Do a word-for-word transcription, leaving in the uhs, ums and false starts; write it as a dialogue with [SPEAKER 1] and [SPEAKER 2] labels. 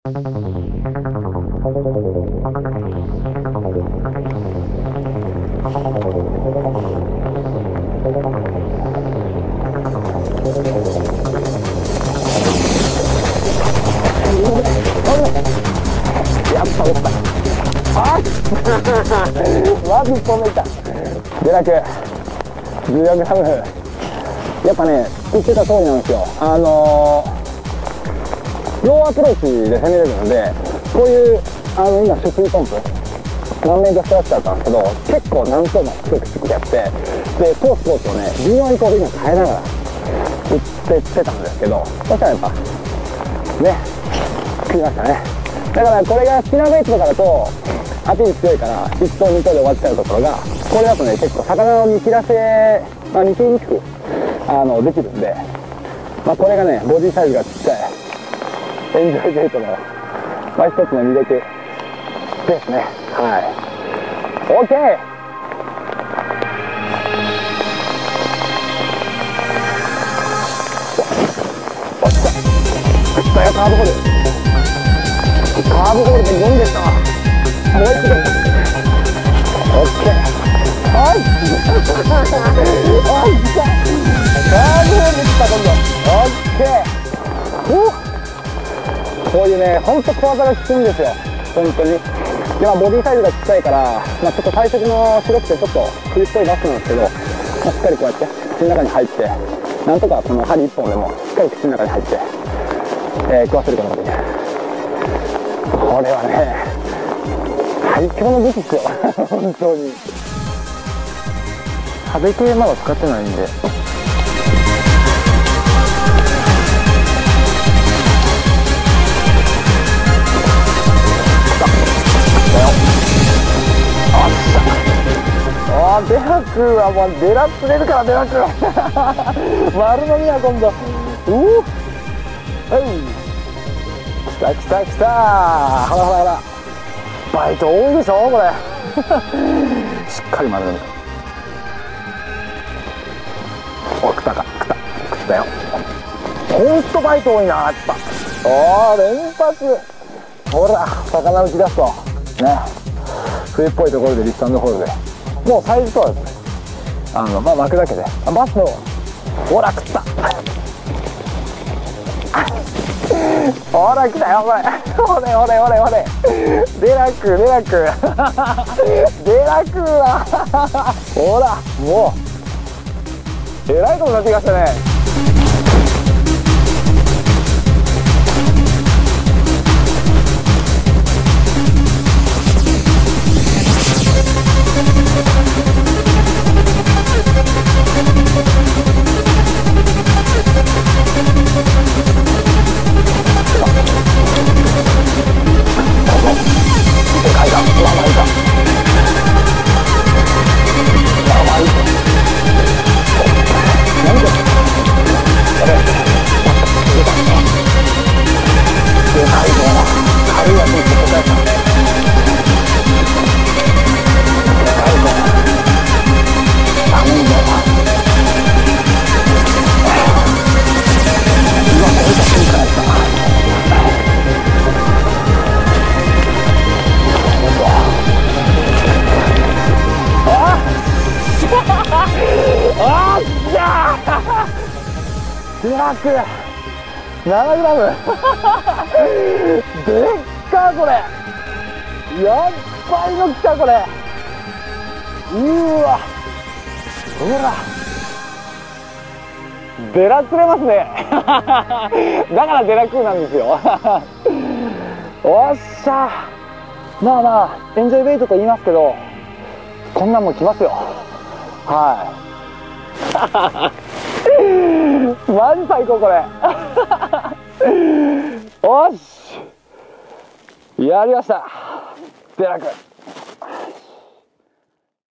[SPEAKER 1] やっぱ落ちた。あっマジ飛んでいた。デラクじゅうよんグラム。やっぱね言ってた通りなんですよ。あのー、ローアプローチで攻めれるので、こういうあの今出水ポンプ何メートルストラクチャーだったんですけど、結構何層も強くしてやって、でコースコースをね微妙にこう今変えながら打ってってたんですけど、そしたらやっぱね食いましたね。だからこれがスピナーベイトとかだとアピール強いからいっ投に投で終わっちゃうところが、これだとね結構魚を見切らせ、まあ、見切りにくくあのできるんで、まあ、これがねボディサイズがちっちゃいエンジョイベイトの、まあ、一つの魅力ですね。はい、 OK。 落ちた落ちたよ。カーブホールカーブホールでゴンでした。もう一度 OK。 はいあ、来た。カーブホールで来た。今度 OK。 こういうねほんと小技が効くんですよ本当に。で、まあ、ボディサイズがちっちゃいから、まあ、ちょっと体積の白くてちょっと冬っぽいバスなんですけど、まあ、しっかりこうやって口の中に入って、なんとかこの針いっぽんでもしっかり口の中に入って、えー、食わせることができる。これはね最強の武器ですよ本当に。壁系まだ使ってないんで。あーデラクはもうデラ釣れるからデラク丸飲みは今度。うおはい来た来た来た。ほらほらほらバイト多いでしょこれしっかり丸飲み。お食ったか食った食ったよ。ほんとバイト多いなやっぱ。おー連発。ほら魚打ち出すとね冬っぽいところでリスタンドホールでもうサイズとはですねあのまあ巻くだけでバスのほら食ったほら来たよこれほれほれほれほれデラクデラクデラクはほらもうえらいことになってきましたね。デラクななグラムでっかこれやっばいのきたこれ。うわほらデラ釣れますねだからデラクーなんですよおっしゃ。まあまあエンジョイベイトと言いますけどこんなんも来ますよ。はいマジ最高これおしやりましたデラク。